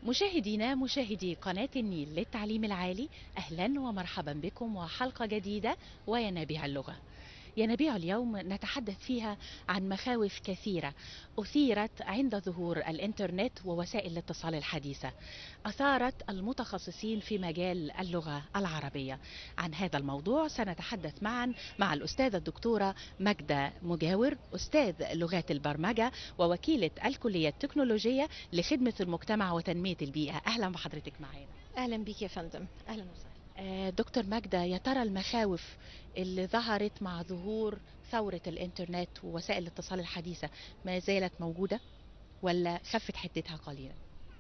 مشاهدينا مشاهدي قناة النيل للتعليم العالي، أهلا ومرحبا بكم وحلقة جديدة وينابيع اللغة. ينابيع اليوم نتحدث فيها عن مخاوف كثيرة أثيرت عند ظهور الإنترنت ووسائل الاتصال الحديثة، أثارت المتخصصين في مجال اللغة العربية. عن هذا الموضوع سنتحدث معا مع الأستاذة الدكتورة ماجدة مجاور، أستاذ لغات البرمجة ووكيلة الكلية التكنولوجية لخدمة المجتمع وتنمية البيئة. أهلا بحضرتك معنا. أهلا بك يا فندم، أهلا وسهلا. دكتور ماجدة، يا ترى المخاوف اللي ظهرت مع ظهور ثورة الإنترنت ووسائل الاتصال الحديثة ما زالت موجودة ولا خفت حدتها قليلا؟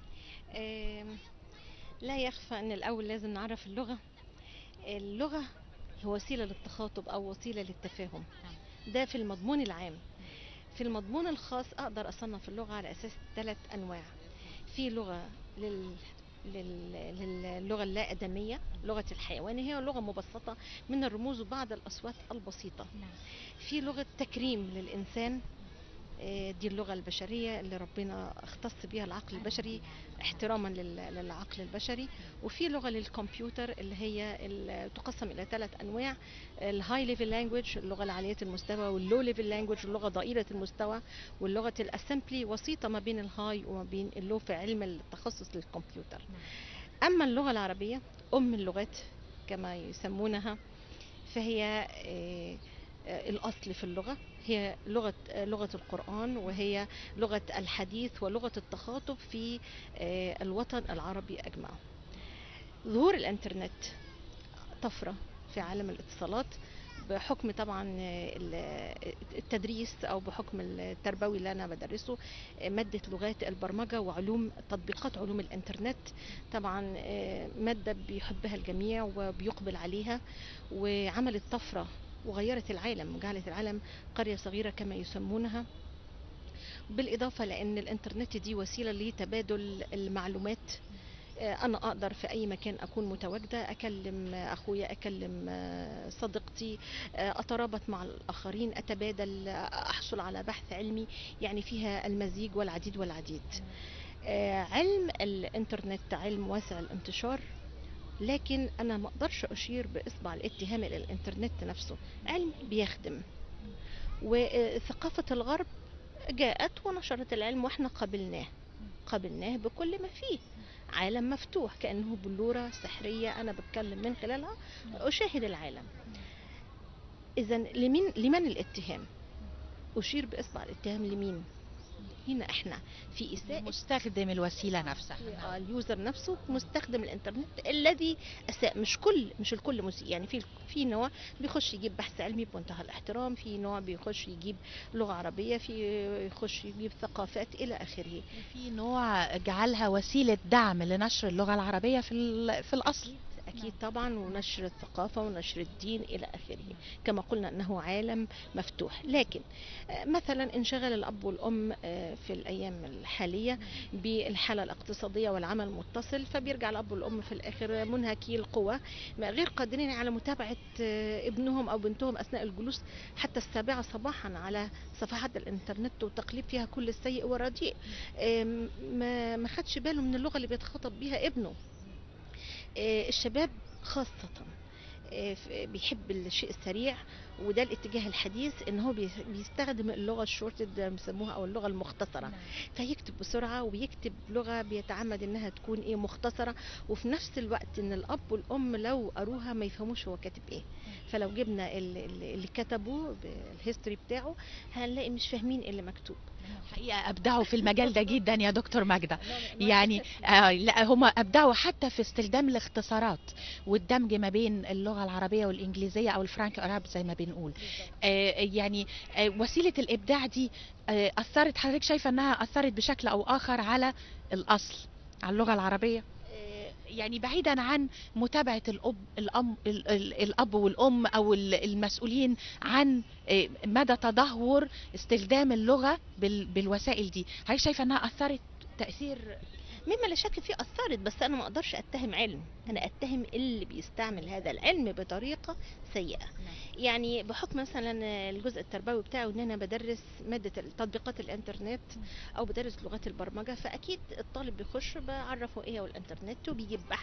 لا يخفى أن الأول لازم نعرف اللغة هي وسيلة للتخاطب أو وسيلة للتفاهم. ده في المضمون العام. في المضمون الخاص أقدر أصنف اللغة على أساس 3 أنواع. في لغة للغة اللا آدمية، لغة الحيوان، هي لغة مبسطة من الرموز وبعض الأصوات البسيطة. في لغة تكريم للإنسان، دي اللغة البشرية اللي ربنا اختص بها العقل البشري احتراما للعقل البشري. وفي لغة للكمبيوتر اللي هي تقسم إلى 3 أنواع: الهاي ليفل لانجويج، اللغة العالية المستوى، واللو ليفل لانجويج، اللغة ضئيلة المستوى، واللغة الاسمبلي، وسيطة ما بين الهاي وما بين اللو في علم التخصص للكمبيوتر. أما اللغة العربية أم اللغات كما يسمونها، فهي الأصل في اللغة، هي لغة القرآن، وهي لغة الحديث ولغة التخاطب في الوطن العربي أجمع. ظهور الإنترنت طفرة في عالم الاتصالات بحكم طبعا التدريس أو بحكم التربوي اللي أنا بدرسه، مادة لغات البرمجة وعلوم تطبيقات علوم الإنترنت. طبعا مادة بيحبها الجميع وبيقبل عليها، وعملت طفرة وغيرت العالم وجعلت العالم قرية صغيرة كما يسمونها. بالإضافة لأن الإنترنت دي وسيلة لتبادل المعلومات. أنا أقدر في أي مكان أكون متواجدة، أكلم أخويا، أكلم صديقتي، أترابط مع الآخرين، أتبادل، أحصل على بحث علمي، يعني فيها المزيج والعديد والعديد. علم الإنترنت علم واسع الانتشار، لكن أنا ما أقدرش أشير بإصبع الاتهام إلى الإنترنت نفسه. علم بيخدم، وثقافة الغرب جاءت ونشرت العلم واحنا قبلناه بكل ما فيه. عالم مفتوح كأنه بلورة سحرية أنا بتكلم من خلالها أشاهد العالم. إذا لمن الاتهام؟ أشير بإصبع الاتهام لمين؟ هنا احنا في إساءة مستخدم الوسيلة نفسها، اليوزر نفسه مستخدم الانترنت الذي أساء. مش الكل مسيء، يعني في نوع بيخش يجيب بحث علمي بمنتهى الاحترام، في نوع بيخش يجيب لغة عربية، في يخش يجيب ثقافات إلى آخره، في نوع جعلها وسيلة دعم لنشر اللغة العربية في الأصل. أكيد طبعا، ونشر الثقافة ونشر الدين إلى آخره. كما قلنا أنه عالم مفتوح. لكن مثلا انشغل الأب والأم في الأيام الحالية بالحالة الاقتصادية والعمل المتصل، فبيرجع الأب والأم في الآخر منهكي القوى، غير قادرين على متابعة ابنهم أو بنتهم أثناء الجلوس حتى 7 صباحا على صفحات الإنترنت وتقليب فيها كل السيء والرديء. ما خدش باله من اللغة اللي بيتخاطب بيها ابنه. الشباب خاصة بيحب الشيء السريع، وده الاتجاه الحديث ان هو بيستخدم اللغه الشورتد بيسموها او اللغه المختصره. فيكتب بسرعه ويكتب لغه بيتعمد انها تكون مختصره، وفي نفس الوقت ان الاب والام لو قروها ما يفهموش هو كاتب ايه. فلو جبنا اللي كتبه بالهيستوري بتاعه هنلاقي مش فاهمين اللي مكتوب. الحقيقة أبدعوا في المجال ده جدا يا دكتور ماجدة. يعني لا، هم أبدعوا حتى في استخدام الاختصارات والدمج ما بين اللغة العربية والإنجليزية أو الفرانك أراب زي ما بنقول. يعني وسيلة الإبداع دي أثرت، حضرتك شايفة أنها أثرت بشكل أو آخر على الأصل، على اللغة العربية؟ يعني بعيدا عن متابعة الأب والأم أو المسؤولين عن مدى تدهور استخدام اللغة بالوسائل دي، هل شايفة أنها أثرت تأثير مما لا شك فيه اثرت، بس انا ما اقدرش اتهم علم، انا اتهم اللي بيستعمل هذا العلم بطريقه سيئه. يعني بحكم مثلا الجزء التربوي بتاعه ان انا بدرس ماده تطبيقات الانترنت او بدرس لغات البرمجه، فاكيد الطالب بيخش بعرفه ايه هو الانترنت وبيجيب بحث.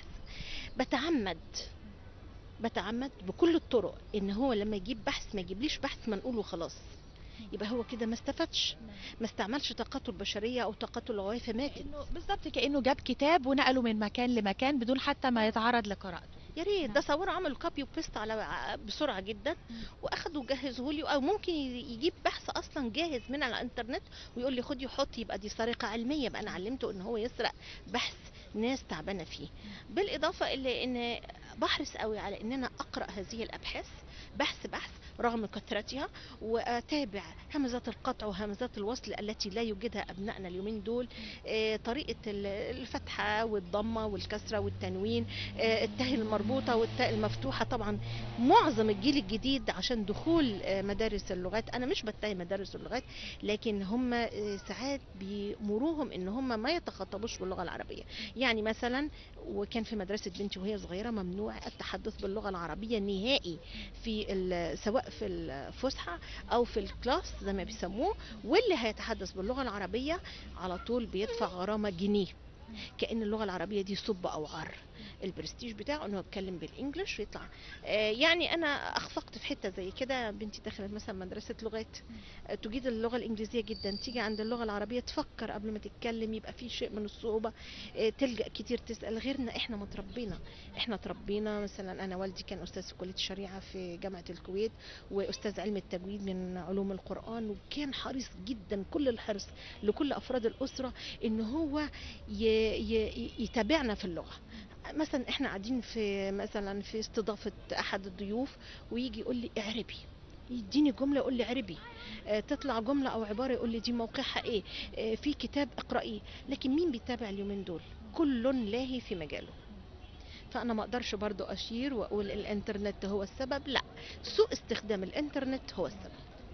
بتعمد بكل الطرق ان هو لما يجيب بحث ما يجيبليش بحث منقول وخلاص، يبقى هو كده ما استفادش، ما استعملش طاقته البشريه او طاقته اللغويه فماتت. بالظبط كأنه جاب كتاب ونقله من مكان لمكان بدون حتى ما يتعرض لقراءته. يا ريت ده صوروا عملوا كوبي وبيست على بسرعه جدا واخدوا جهزوه لي، او ممكن يجيب بحث اصلا جاهز من على الانترنت ويقول لي خد يحط، يبقى دي سرقه علميه، يبقى انا علمته ان هو يسرق بحث ناس تعبانه فيه. بالاضافه الى ان بحرص قوي على ان انا اقرا هذه الابحاث بحث رغم كثرتها، واتابع همزات القطع وهمزات الوصل التي لا يوجدها ابنائنا اليومين دول، طريقه الفتحه والضمه والكسره والتنوين، التاء المربوطه والتاء المفتوحه. طبعا معظم الجيل الجديد عشان دخول مدارس اللغات، انا مش بتهم مدارس اللغات، لكن هم ساعات بيمروهم ان هم ما يتخاطبوش باللغه العربيه. يعني مثلا وكان في مدرسه بنتي وهي صغيره ممنوع التحدث باللغه العربيه نهائي، سواء في الفسحه او في الكلاس زي ما بيسموه، واللي هيتحدث باللغه العربيه على طول بيدفع غرامه جنيه، كأن اللغة العربية دي صب أو عار. البرستيج بتاعه انه يتكلم بالانجلش ويطلع. يعني انا اخفقت في حته زي كده، بنتي دخلت مثلا مدرسه لغات، تجيد اللغه الانجليزيه جدا، تيجي عند اللغه العربيه تفكر قبل ما تتكلم، يبقى في شيء من الصعوبه، تلجا كتير تسال غيرنا. احنا تربينا مثلا، انا والدي كان استاذ في كليه الشريعه في جامعه الكويت، واستاذ علم التجويد من علوم القران، وكان حريص جدا كل الحرص لكل افراد الاسره ان هو يتابعنا في اللغه. مثلا احنا قاعدين في مثلا في استضافه احد الضيوف، ويجي يقول لي اعربي، يديني جمله يقول لي عربي، تطلع جمله او عباره يقول لي دي موقعها ايه، في كتاب اقرأيه. لكن مين بيتابع اليومين دول؟ كل لاهي في مجاله. فانا ما اقدرش برضو اشير واقول الانترنت هو السبب، لا، سوء استخدام الانترنت هو السبب.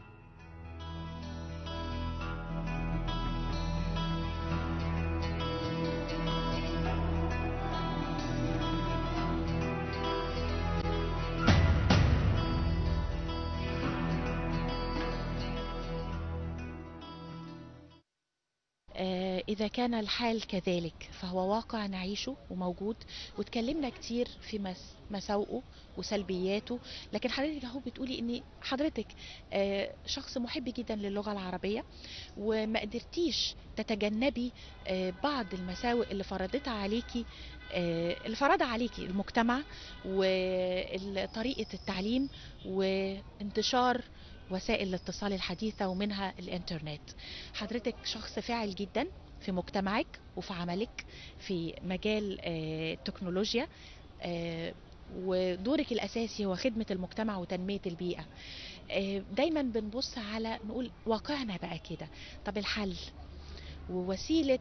إذا كان الحال كذلك فهو واقع نعيشه وموجود، وتكلمنا كتير في مساوئه وسلبياته، لكن حضرتك اهو بتقولي ان حضرتك شخص محب جدا للغة العربية، وما قدرتيش تتجنبي بعض المساوئ اللي فرضها عليكي المجتمع وطريقة التعليم وانتشار وسائل الاتصال الحديثة ومنها الانترنت. حضرتك شخص فاعل جدا في مجتمعك وفي عملك في مجال التكنولوجيا، ودورك الأساسي هو خدمة المجتمع وتنمية البيئة. دايما بنبص على نقول واقعنا بقى كده، طب الحل ووسيلة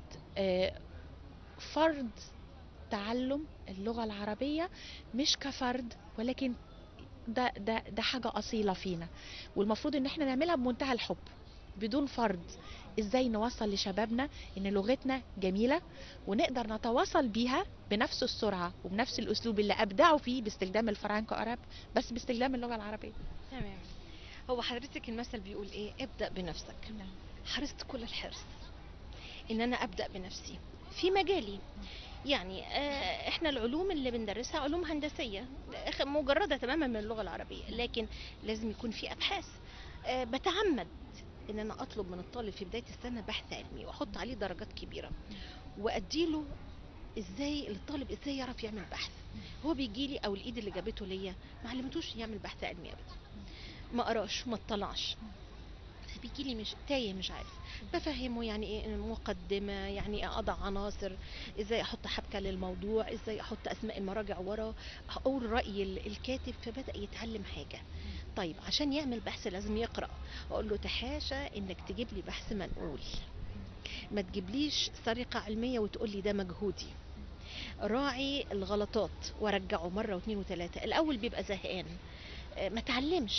فرض تعلم اللغة العربية مش كفرد، ولكن ده حاجة أصيلة فينا، والمفروض ان احنا نعملها بمنتهى الحب بدون فرض. ازاي نوصل لشبابنا ان لغتنا جميلة ونقدر نتواصل بيها بنفس السرعة وبنفس الاسلوب اللي ابدعوا فيه باستخدام الفرانكو اراب، بس باستخدام اللغة العربية. تمام. هو حضرتك المثل بيقول ايه؟ ابدأ بنفسك. حرصت كل الحرص ان انا ابدأ بنفسي في مجالي. يعني احنا العلوم اللي بندرسها علوم هندسية مجردة تماما من اللغة العربية، لكن لازم يكون في ابحاث. بتعمد ان انا اطلب من الطالب في بداية السنة بحث علمي واحط عليه درجات كبيرة، واديله ازاي الطالب ازاي يعرف يعمل بحث. هو بيجي لي او الايد اللي جابته ليا ما علمتوش يعمل بحث علمي ابدا، ما قراش ما اطلعش، بيجي لي مش تايه مش عارف. بفهمه يعني ايه مقدمه، يعني ايه اضع عناصر، ازاي احط حبكه للموضوع، ازاي احط اسماء المراجع ورا، اقول راي الكاتب، فبدا يتعلم حاجه. طيب عشان يعمل بحث لازم يقرا، اقول له تحاشى انك تجيب لي بحث منقول، ما تجيبليش سرقه علميه وتقول لي ده مجهودي. راعي الغلطات ورجعه مره واثنين وثلاثه. الاول بيبقى زهقان ما تعلمش،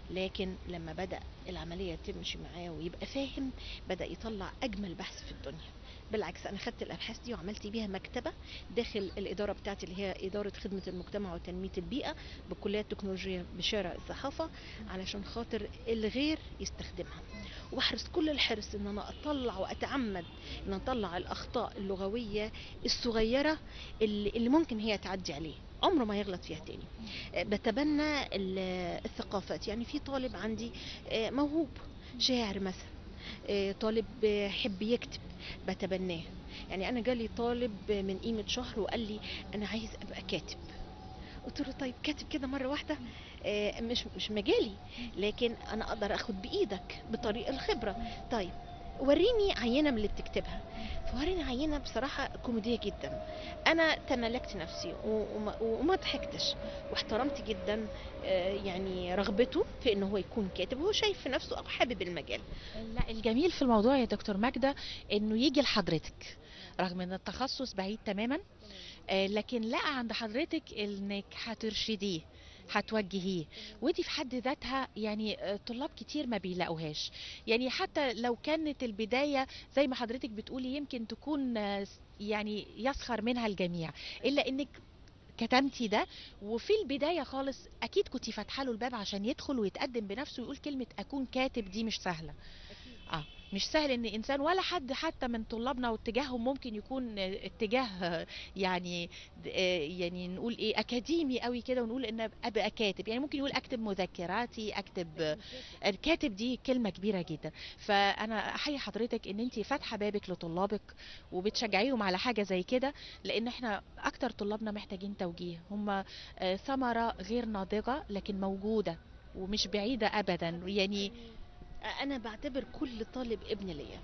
لكن لما بدأ العملية تمشي معاه ويبقى فاهم، بدأ يطلع أجمل بحث في الدنيا. بالعكس، أنا خدت الأبحاث دي وعملت بيها مكتبة داخل الإدارة بتاعتي، اللي هي إدارة خدمة المجتمع وتنمية البيئة بكلية التكنولوجيا بشارع الصحافة، علشان خاطر الغير يستخدمها. وبحرص كل الحرص إن أنا أطلع وأتعمد إن أطلع الأخطاء اللغوية الصغيرة اللي ممكن هي تعدي عليه، عمره ما يغلط فيها تاني. بتبنى الثقافات. يعني في طالب عندي موهوب شاعر مثلا، طالب يحب يكتب، بتبناه. يعني انا جالي طالب من قيمة شهر وقال لي انا عايز ابقى كاتب. قلت له طيب كاتب كده مرة واحدة مش مجالي، لكن انا اقدر اخد بايدك بطريق الخبرة. طيب وريني عينة من اللي بتكتبها. فوريني عينة بصراحة كوميدية جدا. انا تملكت نفسي وما ضحكتش، واحترمت جدا يعني رغبته في انه هو يكون كاتب، هو شايف في نفسه او حابب المجال. لا، الجميل في الموضوع يا دكتور ماجدة انه يجي لحضرتك رغم ان التخصص بعيد تماما، لكن لقى عند حضرتك انك هترشديه، هتوجهيه. ودي في حد ذاتها يعني طلاب كتير ما بيلاقوهاش. يعني حتى لو كانت البداية زي ما حضرتك بتقولي يمكن تكون يعني يسخر منها الجميع، الا انك كتمتي ده. وفي البداية خالص أكيد كنتي فاتحة له الباب عشان يدخل ويتقدم بنفسه ويقول كلمة أكون كاتب. دي مش سهلة. مش سهل ان انسان ولا حد حتى من طلابنا واتجاههم ممكن يكون اتجاه يعني يعني نقول ايه اكاديمي قوي كده ونقول ان ابقى كاتب. يعني ممكن يقول اكتب مذكراتي، اكتب. الكاتب دي كلمة كبيرة جدا. فانا احيي حضرتك ان انت فاتحة بابك لطلابك وبتشجعيهم على حاجة زي كده، لان احنا اكتر طلابنا محتاجين توجيه. هم ثمرة غير ناضجة لكن موجودة ومش بعيدة ابدا. يعني انا بعتبر كل طالب ابن ليا،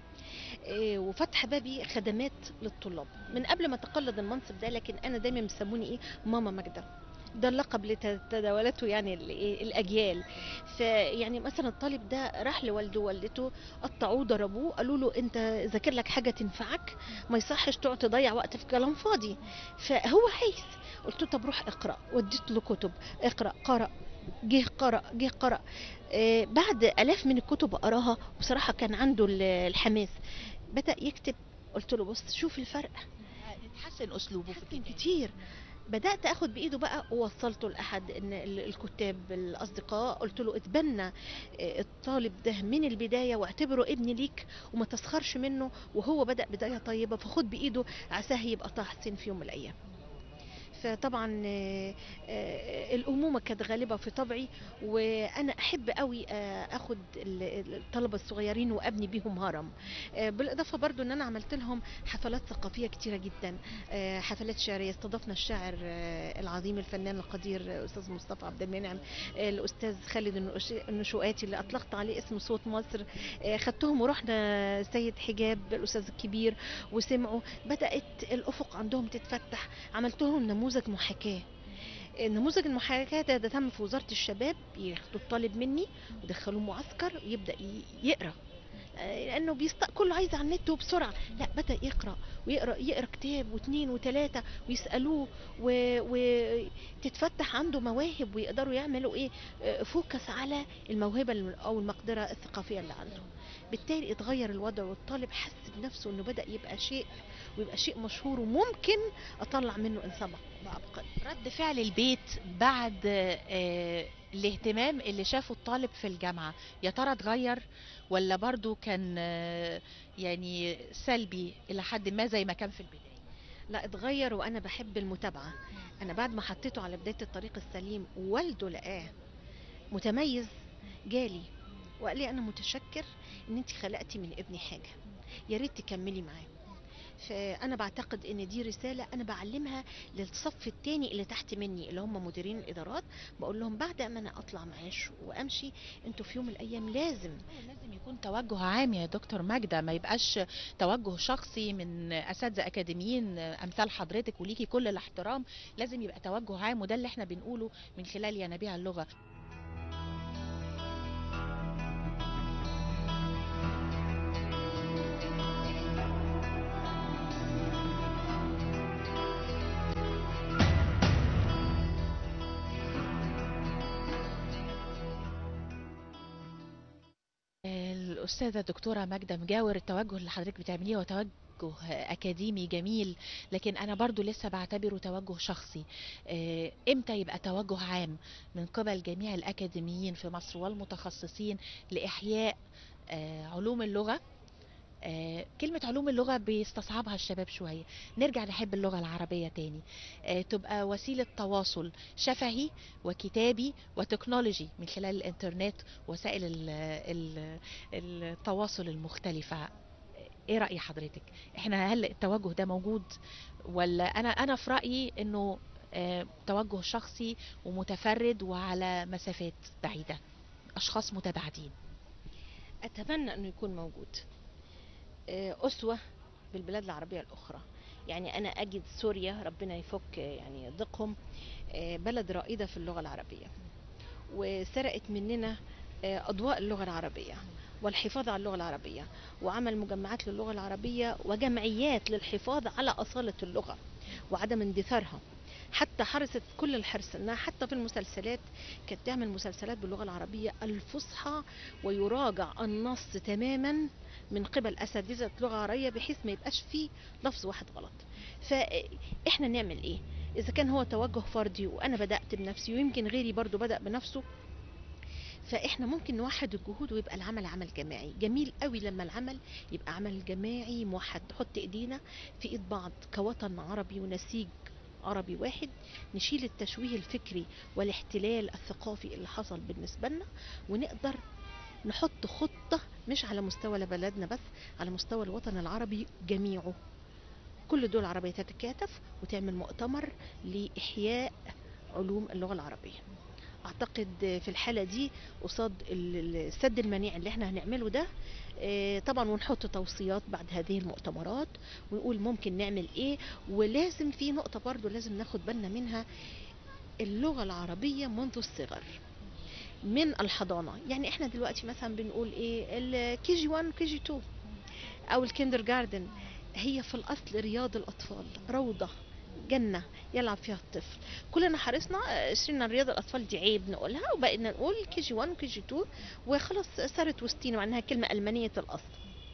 وفتح بابي خدمات للطلاب من قبل ما اتقلد المنصب ده. لكن انا دايما بيسموني ايه، ماما ماجدة. ده اللقب اللي تداولته يعني الاجيال. فيعني مثلا الطالب ده راح لوالده ووالدته، قطعوه ضربوه، قالوا له انت ذاكر لك حاجه تنفعك، ما يصحش تقعد تضيع وقت في كلام فاضي. فهو عايز. قلت له طب روح اقرا، وديت له كتب، اقرا. قرأ، جه قرأ. بعد آلاف من الكتب قراها، بصراحة كان عنده الحماس، بدأ يكتب. قلت له بص شوف الفرق، اتحسن اسلوبه في حسن الكتابة كتير. بدأت اخد بايده بقى ووصلته لاحد ان الكتاب الاصدقاء، قلت له اتبنى الطالب ده من البدايه واعتبره ابن ليك وما تسخرش منه، وهو بدأ بدايه طيبه، فخد بايده عساه يبقى طه حسين في يوم من الايام. فطبعا الأمومة كانت غالبة في طبعي، وأنا أحب قوي أخد الطلبة الصغيرين وأبني بيهم هرم. بالإضافة برضو أن أنا عملت لهم حفلات ثقافية كتيرة جدا، حفلات شعرية. استضفنا الشاعر العظيم الفنان القدير أستاذ مصطفى عبد المنعم، الأستاذ خالد النشواتي اللي أطلقت عليه اسم صوت مصر. خدتهم ورحنا سيد حجاب الأستاذ الكبير وسمعوا، بدأت الأفق عندهم تتفتح. عملت لهم نموذج محاكاة. نموذج المحاكاة ده تم في وزارة الشباب، ياخدوا الطالب مني ودخلوه معسكر ويبدأ يقرأ، لانه كله عايز على النت وبسرعه. لا، بدا يقرا يقرا كتاب واثنين وثلاثه ويسالوه، وتتفتح عنده مواهب ويقدروا يعملوا ايه، فوكس على الموهبه او المقدره الثقافيه اللي عنده. بالتالي اتغير الوضع، والطالب حس بنفسه انه بدا يبقى شيء، ويبقى شيء مشهور وممكن اطلع منه انسان عبقري. رد فعل البيت بعد الاهتمام اللي شافه الطالب في الجامعة يا ترى اتغير ولا برضو كان يعني سلبي إلى حد ما زي ما كان في البداية؟ لا، اتغير، وانا بحب المتابعه. انا بعد ما حطيته على بدايه الطريق السليم ووالده لقاه متميز، جالي وقال لي انا متشكر ان انت خلقتي من ابني حاجه، يا ريت تكملي معاه. فانا بعتقد ان دي رساله انا بعلمها للصف التاني اللي تحت مني، اللي هم مديرين الادارات. بقول لهم بعد ما انا اطلع معاش وامشي، انتوا في يوم من الايام لازم يكون توجه عام يا دكتور ماجدة، ما يبقاش توجه شخصي من أساتذة أكاديميين أمثال حضرتك وليكي كل الاحترام. لازم يبقى توجه عام، وده اللي احنا بنقوله من خلال ينابيع اللغة. الأستاذة الدكتورة ماجدة مجاور، التوجه اللي حضرتك بتعمليه هو توجه أكاديمي جميل، لكن أنا برضو لسه بعتبره توجه شخصي. إمتى يبقى توجه عام من قبل جميع الأكاديميين في مصر والمتخصصين لإحياء علوم اللغة؟ كلمة علوم اللغة بيستصعبها الشباب شوية، نرجع نحب اللغة العربية تاني، تبقى وسيلة تواصل شفهي وكتابي وتكنولوجي من خلال الانترنت، وسائل التواصل المختلفة. ايه رأي حضرتك؟ احنا هل التوجه ده موجود، ولا انا في رأيي انه توجه شخصي ومتفرد وعلى مسافات بعيدة، اشخاص متباعدين؟ اتمنى انه يكون موجود، أسوة بالبلاد العربية الأخرى. يعني أنا أجد سوريا ربنا يفك يعني ضيقهم، بلد رائدة في اللغة العربية، وسرقت مننا أضواء اللغة العربية والحفاظ على اللغة العربية، وعمل مجمعات للغة العربية وجمعيات للحفاظ على أصالة اللغة وعدم اندثارها. حتى حرصت كل الحرص انها حتى في المسلسلات كانت تعمل مسلسلات باللغه العربيه الفصحى، ويراجع النص تماما من قبل اساتذه لغه عربيه بحيث ما يبقاش فيه لفظ واحد غلط. فاحنا نعمل ايه اذا كان هو توجه فردي وانا بدات بنفسي ويمكن غيري برضو بدا بنفسه؟ فاحنا ممكن نوحد الجهود ويبقى العمل عمل جماعي. جميل قوي لما العمل يبقى عمل جماعي موحد، نحط ايدينا في ايد بعض كوطن عربي ونسيج عربي واحد، نشيل التشويه الفكري والاحتلال الثقافي اللي حصل بالنسبة لنا، ونقدر نحط خطة مش على مستوى بلدنا بس، على مستوى الوطن العربي جميعه. كل الدول العربية تتكاتف وتعمل مؤتمر لإحياء علوم اللغة العربية. اعتقد في الحالة دي قصاد السد المنيع اللي احنا هنعمله ده، طبعا ونحط توصيات بعد هذه المؤتمرات ونقول ممكن نعمل ايه. ولازم في نقطة برضو لازم ناخد بالنا منها، اللغة العربية منذ الصغر من الحضانة. يعني احنا دلوقتي مثلا بنقول ايه الكي جي 1 وكي جي 2 او الكندر جاردن، هي في الاصل رياض الاطفال، روضة جنة يلعب فيها الطفل. كلنا حرصنا شلنا رياض الأطفال دي عيب نقولها، وبقينا نقول كي جي 1 وكي جي 2 وخلاص صارت وسطينا مع انها كلمة ألمانية الأصل.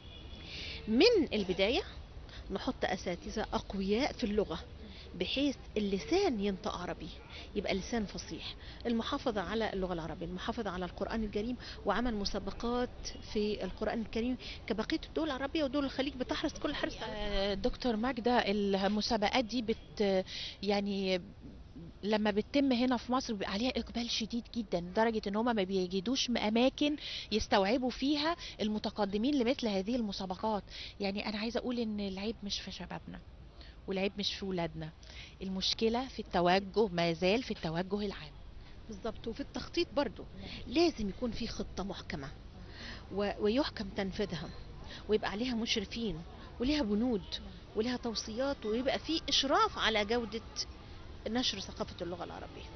من البداية نحط أساتذة أقوياء في اللغة بحيث اللسان ينطق عربي، يبقى لسان فصيح. المحافظة على اللغة العربية، المحافظة على القرآن الكريم، وعمل مسابقات في القرآن الكريم كبقية الدول العربية ودول الخليج بتحرص كل الحرص. دكتور ماجدة، المسابقات دي يعني لما بتتم هنا في مصر بيبقى عليها اقبال شديد جدا، لدرجه ان هم ما بيجدوش اماكن يستوعبوا فيها المتقدمين لمثل هذه المسابقات. يعني انا عايزه اقول ان العيب مش في شبابنا والعيب مش في ولادنا، المشكله في التوجه، ما زال في التوجه العام. بالظبط، وفي التخطيط برضو لازم يكون في خطة محكمة ويحكم تنفيذها، ويبقى عليها مشرفين وليها بنود وليها توصيات، ويبقى في إشراف على جودة نشر ثقافة اللغة العربية.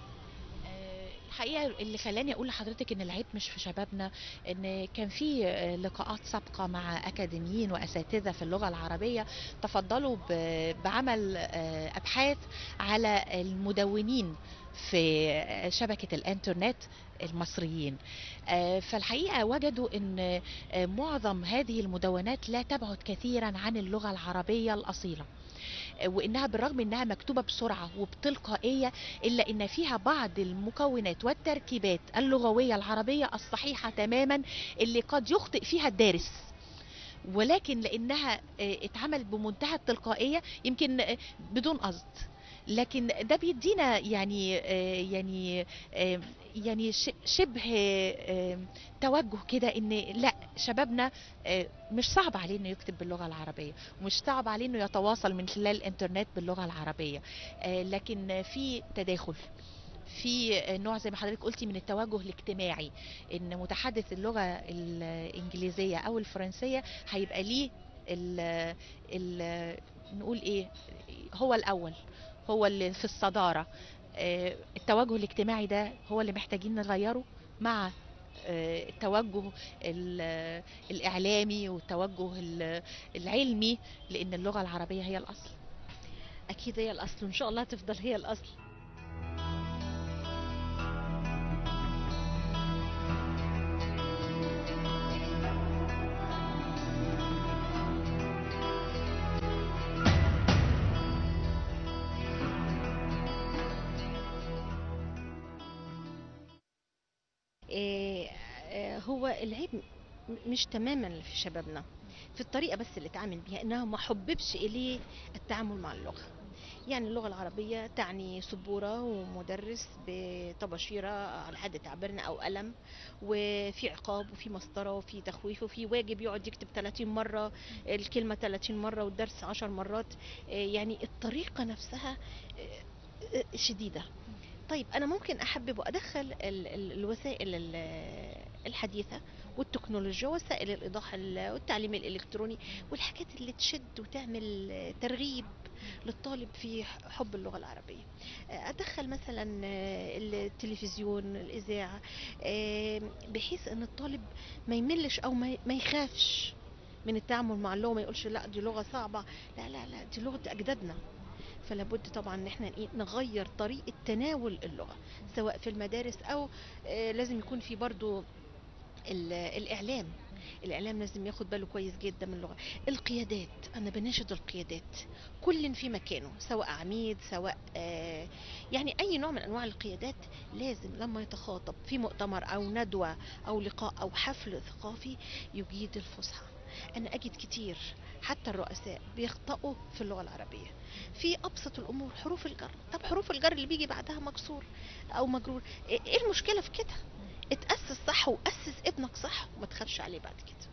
الحقيقة اللي خلاني أقول لحضرتك إن العيب مش في شبابنا، إن كان في لقاءات سابقة مع أكاديميين وأساتذة في اللغة العربية تفضلوا بعمل أبحاث على المدونين في شبكة الإنترنت المصريين. فالحقيقة وجدوا أن معظم هذه المدونات لا تبعد كثيرا عن اللغة العربية الأصيلة، وانها بالرغم انها مكتوبة بسرعة وبتلقائية الا ان فيها بعض المكونات والتركيبات اللغوية العربية الصحيحة تماما اللي قد يخطئ فيها الدارس، ولكن لانها اتعملت بمنتهى التلقائية يمكن بدون قصد، لكن ده بيدينا يعني شبه توجه كده ان لا، شبابنا مش صعب عليه انه يكتب باللغة العربية، ومش صعب عليه انه يتواصل من خلال الانترنت باللغة العربية، لكن في تداخل، في نوع زي ما حضرتك قلتي من التوجه الاجتماعي، ان متحدث اللغة الانجليزية او الفرنسية هيبقى ليه نقول ايه، هو الاول، هو اللي في الصدارة. التوجه الاجتماعي ده هو اللي محتاجين نغيره مع التوجه الإعلامي والتوجه العلمي، لأن اللغة العربية هي الأصل. أكيد هي الأصل، وإن شاء الله تفضل هي الأصل. هو العيب مش تماما في شبابنا، في الطريقة بس اللي اتعامل بيها، انها ما حببش اليه التعامل مع اللغة. يعني اللغة العربية تعني سبورة ومدرس بطباشيرة على حد تعبيرنا أو قلم، وفي عقاب وفي مسطرة وفي تخويف وفي واجب يقعد يكتب 30 مرة الكلمة 30 مرة والدرس 10 مرات. يعني الطريقة نفسها شديدة. طيب أنا ممكن أحبب وأدخل الوسائل الحديثة والتكنولوجيا، وسائل الإيضاح والتعليم الإلكتروني، والحاجات اللي تشد وتعمل ترغيب للطالب في حب اللغة العربية. أدخل مثلا التلفزيون، الإذاعة، بحيث أن الطالب ما يملش أو ما يخافش من التعامل مع اللغة، ما يقولش لا دي لغة صعبة، لا لا لا دي لغة أجدادنا. فلا بد طبعا ان احنا نغير طريقة تناول اللغة، سواء في المدارس او لازم يكون في برضو الاعلام. الاعلام لازم ياخد باله كويس جدا من اللغة. القيادات، انا بناشد القيادات كل في مكانه، سواء عميد سواء يعني اي نوع من انواع القيادات، لازم لما يتخاطب في مؤتمر او ندوة او لقاء او حفل ثقافي يجيد الفصحى. انا اجد كتير حتى الرؤساء بيخطئوا في اللغة العربية في ابسط الامور، حروف الجر. طب حروف الجر اللي بيجي بعدها مكسور او مجرور، ايه المشكلة في كده؟ اتأسس صح وأسس ابنك صح وما تخافش عليه بعد كده.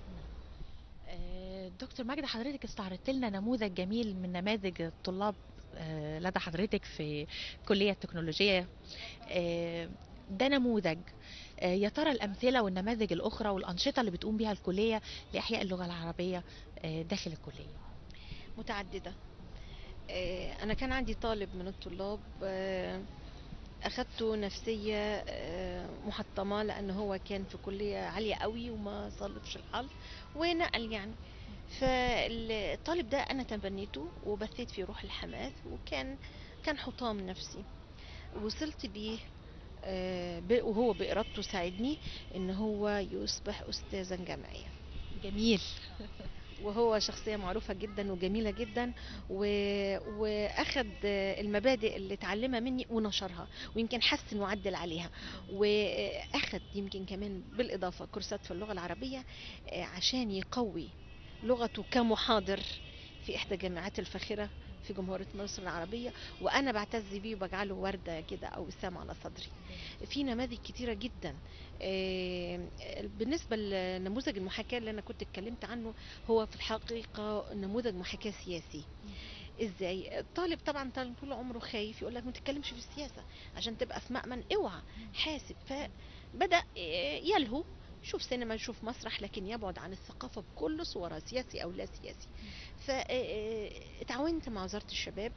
دكتور ماجدة، حضرتك استعرضت لنا نموذج جميل من نماذج الطلاب لدى حضرتك في كلية التكنولوجية. ده نموذج. يا ترى الأمثلة والنماذج الأخرى والأنشطة اللي بتقوم بها الكلية لإحياء اللغة العربية داخل الكلية؟ متعددة. أنا كان عندي طالب من الطلاب أخدته نفسية محطمة، لأنه هو كان في كلية عالية قوي وما صلفش الحظ ونقل يعني. فالطالب ده أنا تبنيته وبثيت في روح الحماس، كان حطام نفسي. وصلت بيه وهو بإرادته ساعدني ان هو يصبح أستاذا جامعيا. جميل. وهو شخصية معروفة جدا وجميلة جدا، واخد المبادئ اللي اتعلمها مني ونشرها، ويمكن حسن وعدل عليها، واخد يمكن كمان بالإضافة كورسات في اللغة العربية عشان يقوي لغته كمحاضر في إحدى الجامعات الفاخرة في جمهورية مصر العربية. وأنا بعتز بيه وبجعله وردة كده أو وسام على صدري. في نماذج كتيرة جدا. بالنسبة لنموذج المحاكاة اللي أنا كنت اتكلمت عنه، هو في الحقيقة نموذج محاكاة سياسي. ازاي؟ الطالب طبعا طول عمره خايف، يقول لك ما تتكلمش في السياسة عشان تبقى في مأمن، اوعى حاسب. فبدأ يلهو، يشوف سينما يشوف مسرح، لكن يبعد عن الثقافة بكل صورها، سياسي أو لا سياسي. فتعاونت مع وزارة الشباب،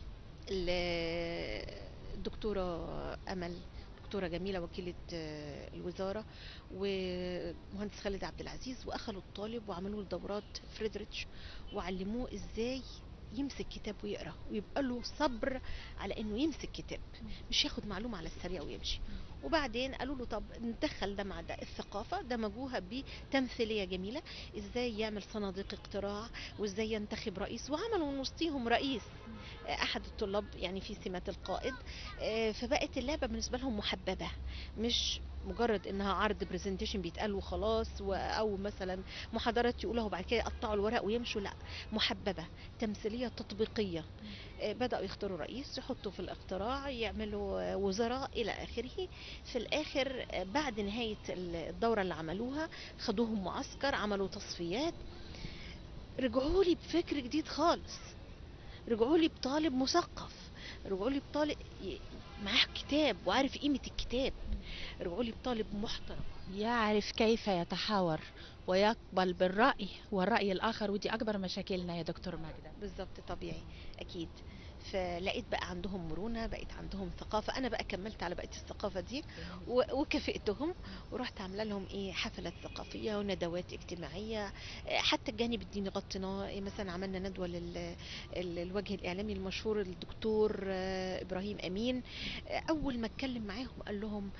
الدكتورة أمل، دكتورة جميلة وكيلة الوزارة، ومهندس خالد عبد العزيز، وأخذوا الطالب وعملوا له دورات فريدريتش، وعلموه إزاي يمسك كتاب ويقرأ، ويبقى له صبر على إنه يمسك كتاب، مش ياخد معلومة على السريع ويمشي. وبعدين قالوا له طب ندخل ده مع ده، الثقافة دمجوها بتمثيلية جميلة، إزاي يعمل صناديق اقتراع، وإزاي ينتخب رئيس، وعملوا من وسطيهم رئيس احد الطلاب يعني في سمات القائد. فبقت اللعبه بالنسبه لهم محببه، مش مجرد انها عرض برزنتيشن بيتقال وخلاص، او مثلا محاضرات يقولها وبعد كده يقطعوا الورق ويمشوا، لا، محببه، تمثيليه تطبيقيه. بداوا يختاروا رئيس، يحطوا في الاقتراع، يعملوا وزراء الى اخره. في الاخر بعد نهايه الدوره اللي عملوها، خدوهم معسكر، عملوا تصفيات، رجعوا لي بفكر جديد خالص، رجعوا لي بطالب مثقف، رجعوا لي بطالب معاه كتاب وعارف قيمة الكتاب، رجعوا لي بطالب محترم يعرف كيف يتحاور ويقبل بالرأي والرأي الآخر، ودي أكبر مشاكلنا يا دكتور ماجدة. بالظبط، طبيعي أكيد. فلقيت بقى عندهم مرونة، بقيت عندهم ثقافة. أنا بقى كملت على بقية الثقافة دي وكافئتهم، ورحت عاملة لهم حفلات ثقافية وندوات اجتماعية. حتى الجانب الديني غطيناه، مثلا عملنا ندوة للوجه الإعلامي المشهور الدكتور إبراهيم أمين. أول ما اتكلم معاهم قال لهم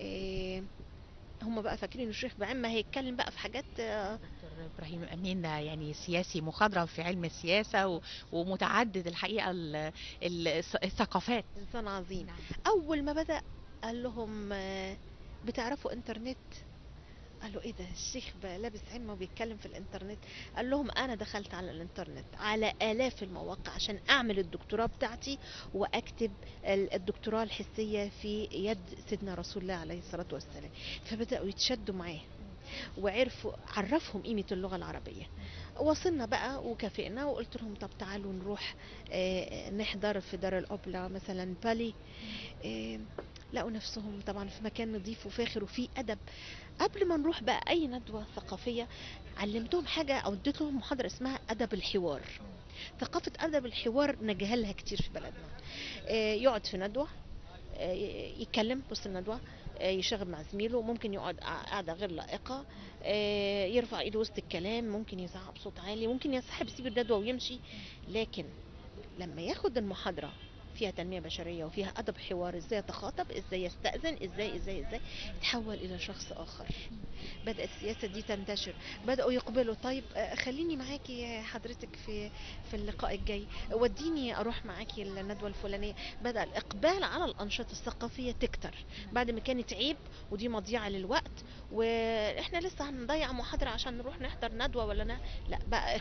هم بقى فاكرين الشيخ بعمة هيتكلم بقى في حاجات. دكتور إبراهيم أمين ده يعني سياسي مخضرم في علم السياسة ومتعدد الحقيقة الثقافات. إنسان عظيم. نعم. أول ما بدأ قال لهم بتعرفوا انترنت؟ قالوا ايه ده، الشيخ بقى لابس عمه وبيتكلم في الانترنت. قال لهم انا دخلت على الانترنت على الاف المواقع عشان اعمل الدكتوراه بتاعتي واكتب الدكتوراه الحسيه في يد سيدنا رسول الله عليه الصلاه والسلام. فبداوا يتشدوا معاه وعرفوا، عرفهم قيمة اللغة العربية. وصلنا بقى وكافئنا وقلت لهم طب تعالوا نروح نحضر في دار الأوبرا مثلا بالي. آه، لقوا نفسهم طبعا في مكان نظيف وفاخر وفيه أدب. قبل ما نروح بقى أي ندوة ثقافية علمتهم حاجة أو اديت لهم محاضرة اسمها أدب الحوار. ثقافة أدب الحوار نجهلها كتير في بلدنا. يقعد في ندوة، يتكلم وسط الندوة، يشغل مع زميله، ممكن يقعد قاعدة غير لائقة، يرفع ايده وسط الكلام، ممكن يزعق بصوت عالي، ممكن ينسحب يسيب الندوة ويمشي. لكن لما ياخد المحاضرة فيها تنمية بشرية وفيها أدب حوار، ازاي يتخاطب، ازاي يستأذن، ازاي يتحول إلى شخص آخر. بدأ السياسة دي تنتشر، بدأوا يقبلوا. طيب خليني معاكي حضرتك في اللقاء الجاي، وديني أروح معاكي الندوة الفلانية. بدأ الإقبال على الأنشطة الثقافية تكتر، بعد ما كانت عيب ودي مضيعة للوقت، وإحنا لسه هنضيع محاضرة عشان نروح نحضر ندوة ولا لا، بقى